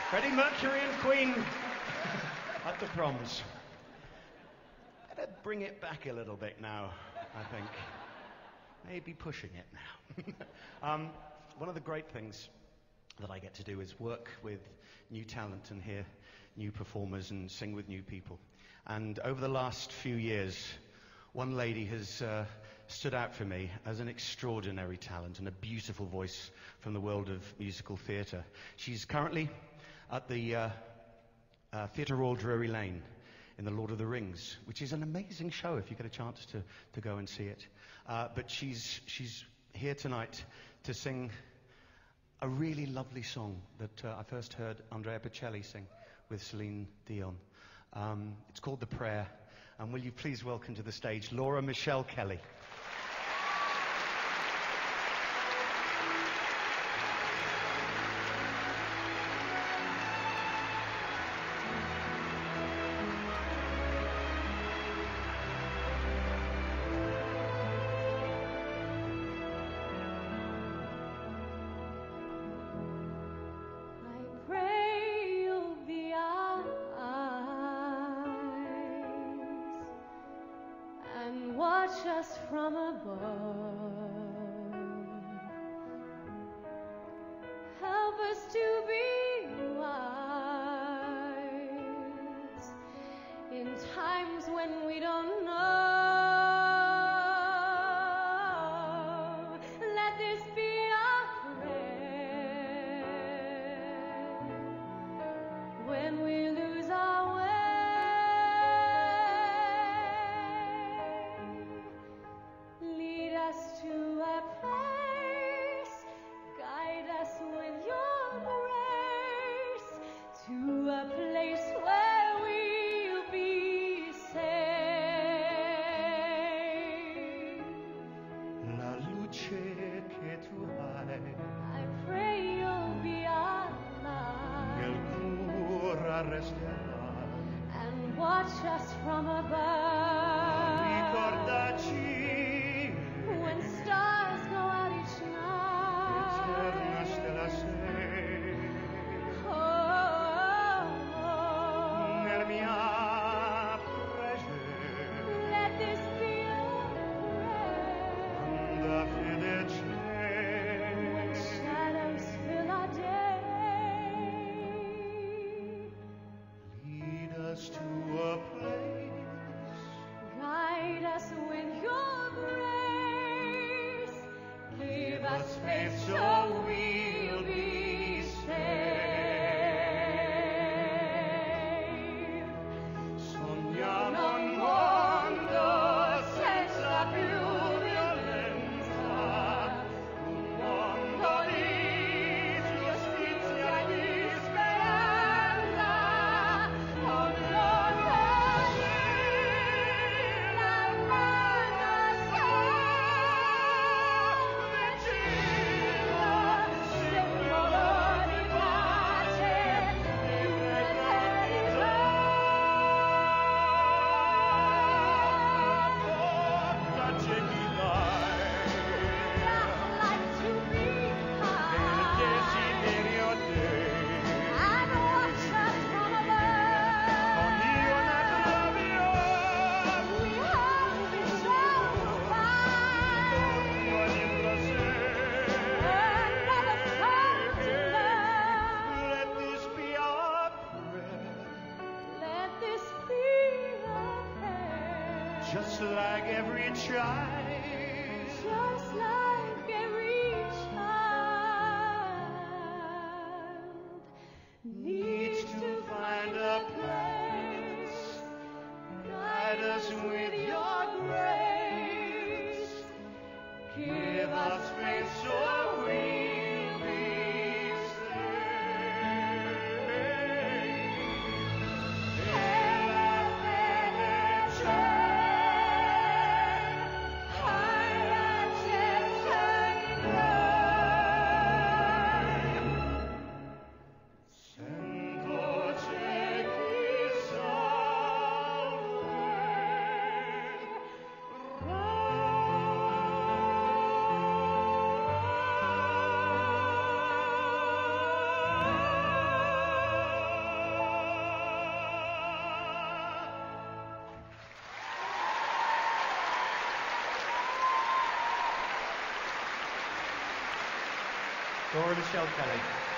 Freddie Mercury and Queen at the Proms. Better bring it back a little bit now, I think. Maybe pushing it now. One of the great things that I get to do is work with new talent and hear new performers and sing with new people. And over the last few years, one lady has stood out for me as an extraordinary talent and a beautiful voice from the world of musical theatre. She's currently at the Theatre Royal Drury Lane in The Lord of the Rings, which is an amazing show if you get a chance to go and see it. But she's here tonight to sing a really lovely song that I first heard Andrea Bocelli sing with Celine Dion. It's called The Prayer, and will you please welcome to the stage Laura Micheal Kelly. Watch us from above. Help us to be wise in times when we don't know. Let this be our prayer when we lose our way. And watch us from above. Ricordaci when stars go out each night. Nella mia preghiera. Let this be our prayer. When shadows fill our day. To a place, guide us with your grace, give us faith so we'll be saved. Sogniamo un mondo senza più violenza, un mondo di giustizia e di speranza. Just like every child, just like every child needs to find a place. Guide us with your grace. Give us faith so we'll be saved. Dora Michelle Kelly.